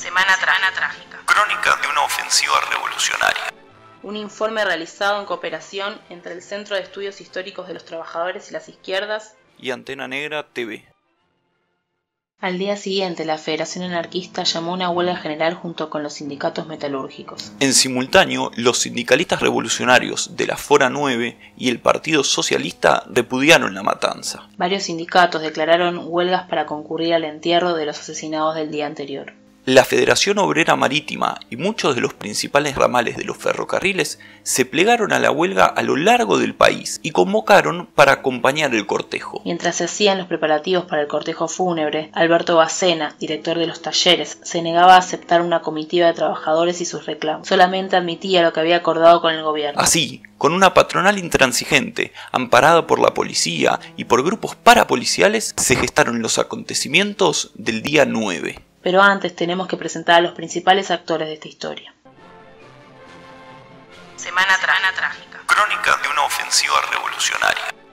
Semana trágica. Crónica de una ofensiva revolucionaria. Un informe realizado en cooperación entre el Centro de Estudios Históricos de los Trabajadores y las Izquierdas y Antena Negra TV. Al día siguiente, la Federación Anarquista llamó a una huelga general junto con los sindicatos metalúrgicos. En simultáneo, los sindicalistas revolucionarios de la Fora 9 y el Partido Socialista repudiaron la matanza. Varios sindicatos declararon huelgas para concurrir al entierro de los asesinados del día anterior. La Federación Obrera Marítima y muchos de los principales ramales de los ferrocarriles se plegaron a la huelga a lo largo del país y convocaron para acompañar el cortejo. Mientras se hacían los preparativos para el cortejo fúnebre, Alberto Bacena, director de los talleres, se negaba a aceptar una comitiva de trabajadores y sus reclamos. Solamente admitía lo que había acordado con el gobierno. Así, con una patronal intransigente, amparada por la policía y por grupos parapoliciales, se gestaron los acontecimientos del día 9. Pero antes tenemos que presentar a los principales actores de esta historia. Semana trágica. Crónica de una ofensiva revolucionaria.